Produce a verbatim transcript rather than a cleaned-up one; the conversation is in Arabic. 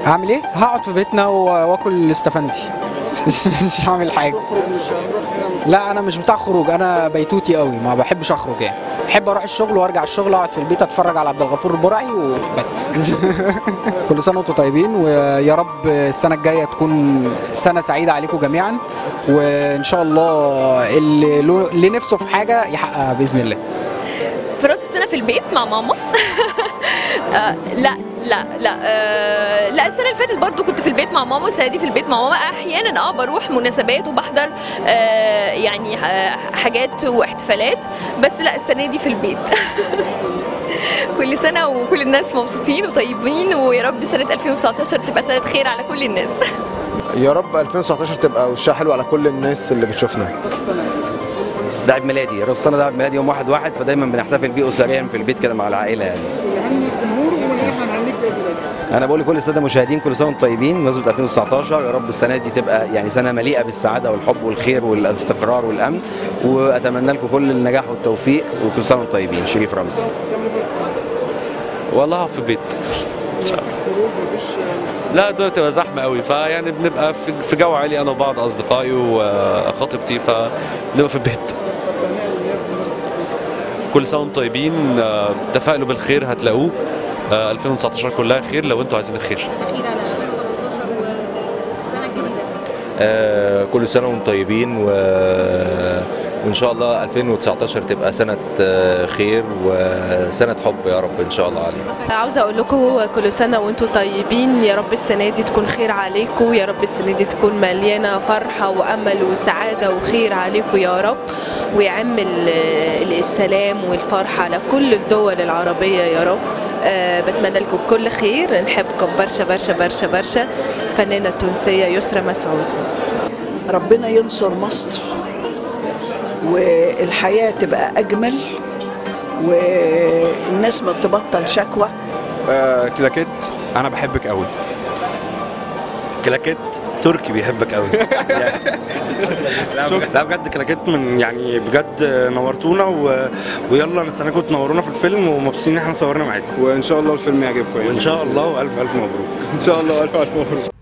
هعمل ايه؟ هقعد في بيتنا واكل استفندي. مش هعمل حاجه. لا انا مش بتاع خروج، انا بيتوتي قوي، ما بحبش اخرج يعني. بحب اروح الشغل وارجع الشغل اقعد في البيت اتفرج على عبد الغفور البرعي وبس. كل سنه وانتم طيبين، ويا رب السنه الجايه تكون سنه سعيده عليكم جميعا، وان شاء الله اللي, اللي نفسه في حاجه يحققها باذن الله. في راس السنه في البيت مع ماما. آه لا لا لا آه لا السنه اللي فاتت برضو كنت في البيت مع ماما، السنه دي في البيت مع ماما. احيانا اه بروح مناسبات وبحضر آه يعني آه حاجات واحتفالات، بس لا السنه دي في البيت. كل سنه وكل الناس مبسوطين وطيبين، ويا رب سنه ألفين وتسعتاشر تبقى سنه خير على كل الناس. يا رب ألفين وتسعتاشر تبقى وشها حلو على كل الناس اللي بتشوفنا. ده عيد ميلادي، راس السنه ده عيد ميلادي يوم واحد واحد، فدايما بنحتفل بيه اسريا في البيت كده مع العائله يعني. انا بقول لكل الساده المشاهدين كل سنه وانتم طيبين بمناسبه ألفين وتسعتاشر، يا رب السنه دي تبقى يعني سنه مليئه بالسعاده والحب والخير والاستقرار والامن، واتمنى لكم كل النجاح والتوفيق، وكل سنه وانتم طيبين. شريف رمزي. والله في البيت ان شاء الله. لا دلوقتي بتبقى زحمه قوي، فيعني بنبقى في جو عالي انا وبعض اصدقائي وخطيبتي، فبنبقى في البيت. كل سنه وانتم طيبين، تفائلوا بالخير هتلاقوه. ألفين وتسعتاشر كلها خير لو انتوا عايزين الخير. اخيرا على ألفين وتمنتاشر والسنه الجديده. آه كل سنه وانتم طيبين، و... وان شاء الله ألفين وتسعتاشر تبقى سنه خير وسنه حب يا رب ان شاء الله علينا. عاوزه اقول لكم كل سنه وانتم طيبين، يا رب السنه دي تكون خير عليكم، يا رب السنه دي تكون مليانه فرحه وامل وسعاده وخير عليكم يا رب، ويعم السلام والفرحه على كل الدول العربيه يا رب. أه بتمنى لكم كل خير، نحبكم برشا برشا برشا برشا. الفنانه التونسيه يسرى مسعود. ربنا ينصر مصر والحياه تبقى اجمل، والناس ما تبطل شكوى. آه كلاكيت انا بحبك قوي. كلاكيت تركي بيحبك قوي. يعني لا بجد كلاكيت من يعني بجد نورتونا، و... ويلا نستناكم تنورونا في الفيلم، ومبسوطين ان احنا صورنا معاكم، وان شاء الله الفيلم يعجبكم يعني. وان شاء الله والف الف مبروك. ان شاء الله والف الف مبروك.